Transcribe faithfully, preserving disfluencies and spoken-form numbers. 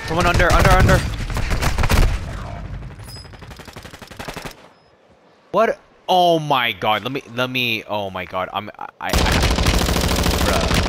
Someone under, under, under. What? Oh my god. Let me, let me, oh my god. I'm, I, I, I bruh.